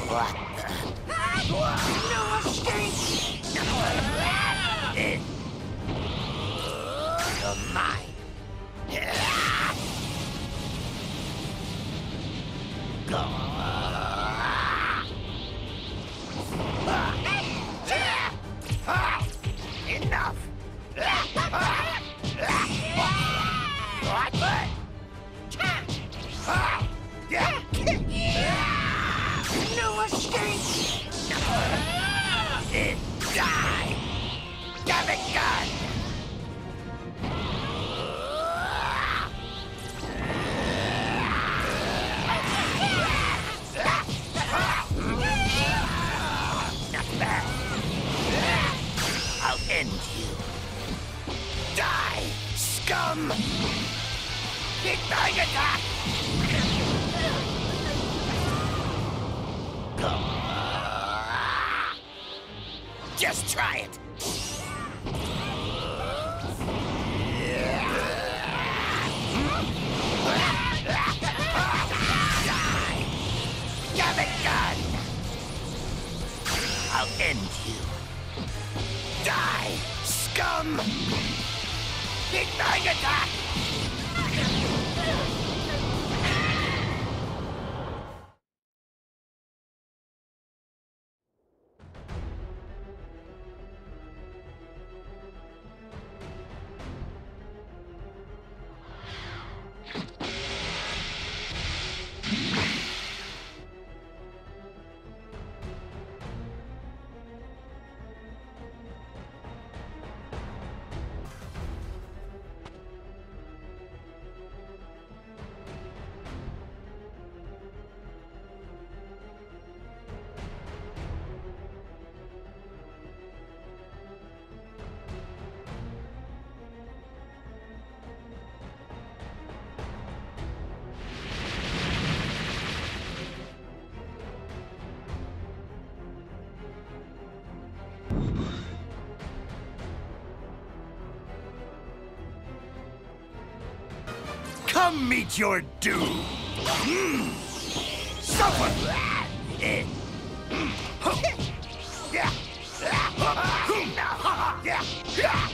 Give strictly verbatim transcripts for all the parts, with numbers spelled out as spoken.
What the? No escape! It. You're mine. Go. Enough! What? No escape! It died! Damn it, gun! Not bad. I'll end you. Die, scum! Ignite attack! Just try it. Die! Damn it, gun! I'll end you. Die, scum! Ignite attack! Come meet your doom! Mm. Suffer! Eh. Yeah. Enough! Yeah.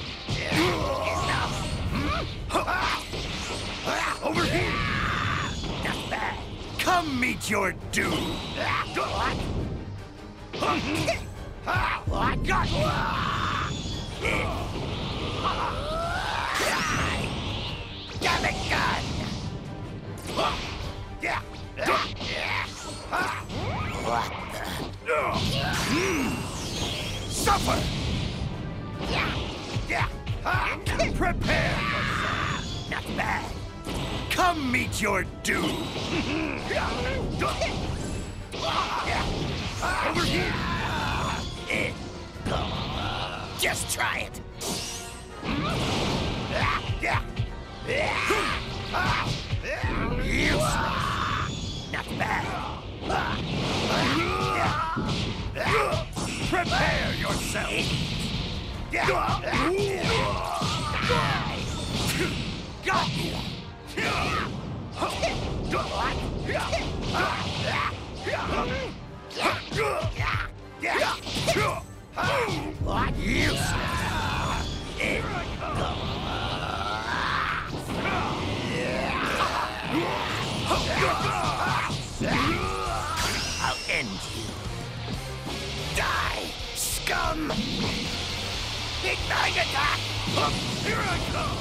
Enough! Over here! Not bad. Come meet your doom! What? What? Got Damn it, gun! What the? Mm. Suffer! Prepare yourself! Not bad. Come meet your doom! Over here! It. Just try it! Not bad. Prepare yourself. Got you. What? Useless. It. I'll end you. Die, scum! Ignite attack! Here I come!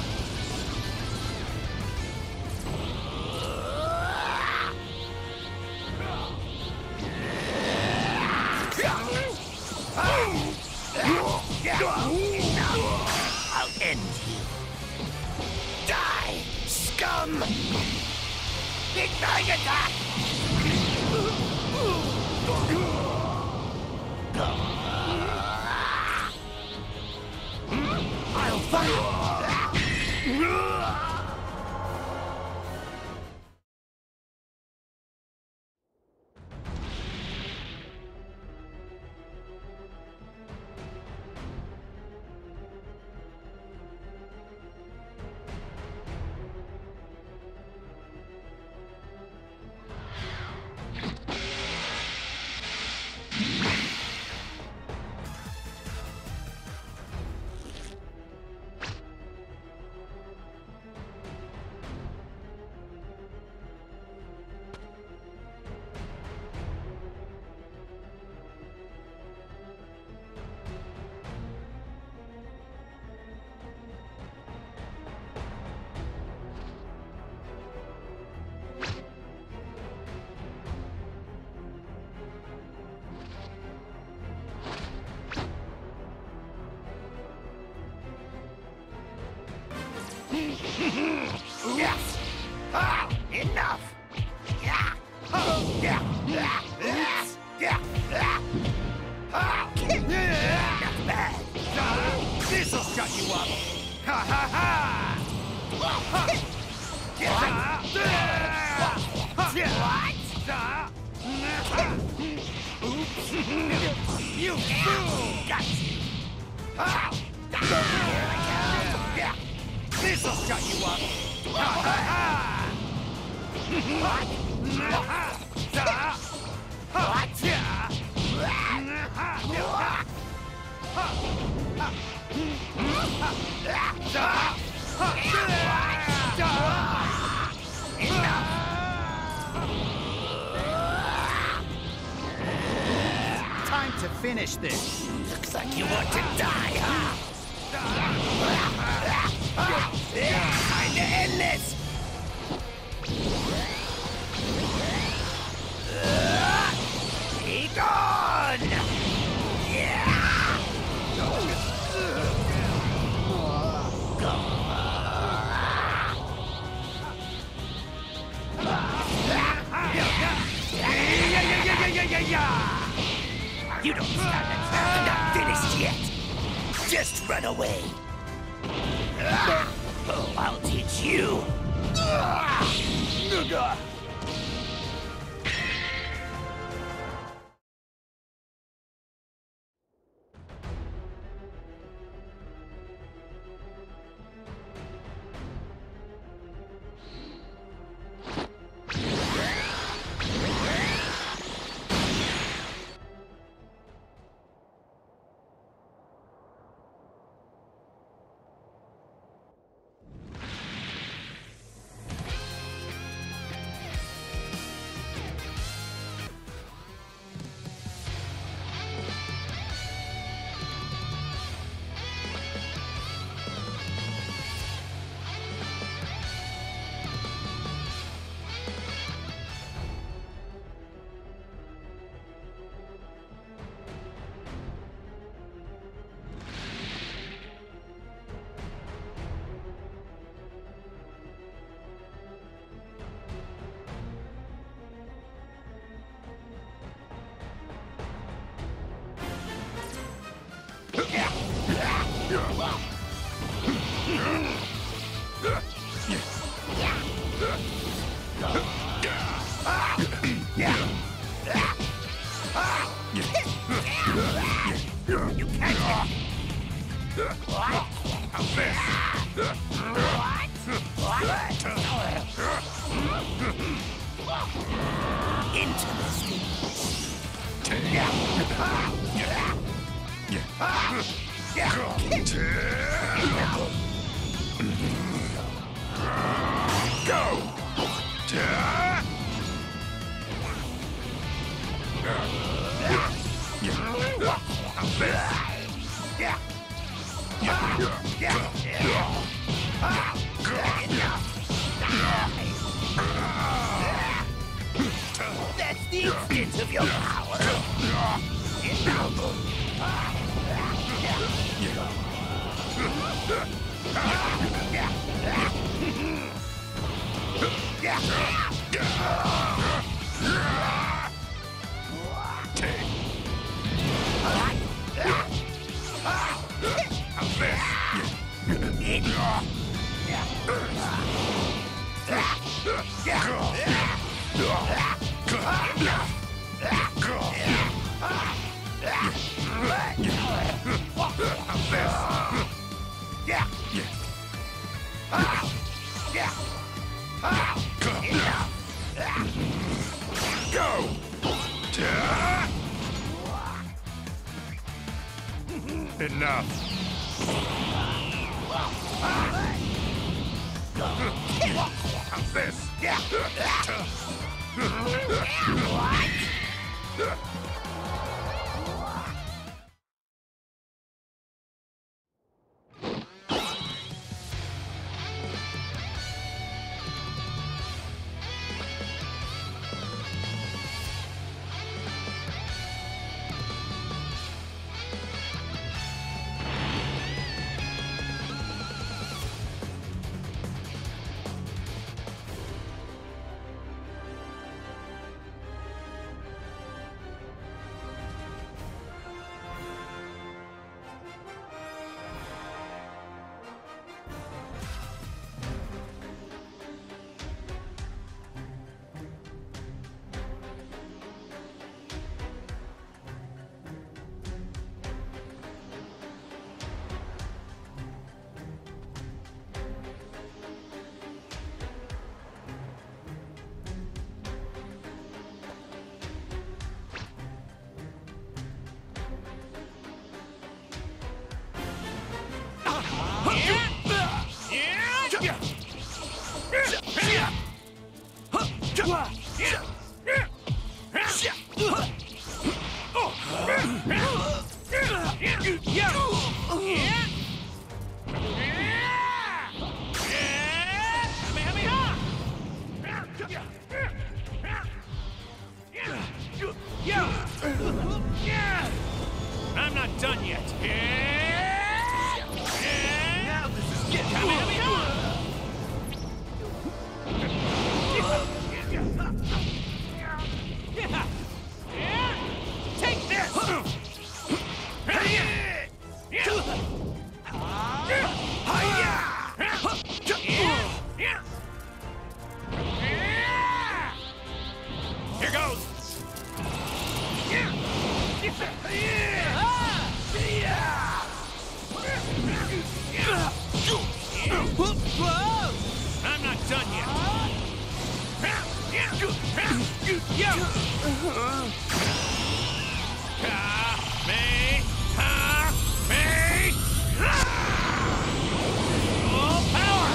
I'll end you. Die, scum! Ignite attack! I'll fight! You fool! Got you! Ah! Yeah! This'll shut you up! Ha ha ha! What? Time to finish this. Looks like you want to die, huh? Time to end this! Be gone! Yeah! You don't stand a chance. I'm not finished yet. Just run away. Oh, I'll teach you. You can't. What? What? Interesting. Go! That's the extent of your power. Go! Enough. How's this? What? I'm not done yet. Now this is getting Take this! Here goes! I'm not done yet. Full power!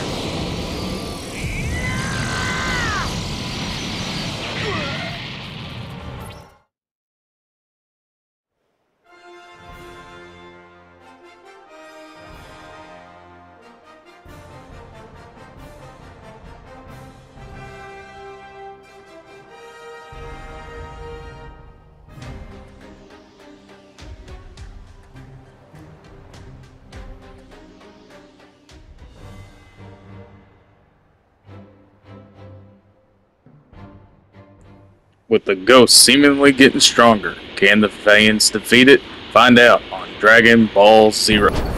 With the ghost seemingly getting stronger, can the Saiyans defeat it? Find out on Dragon Ball Zero.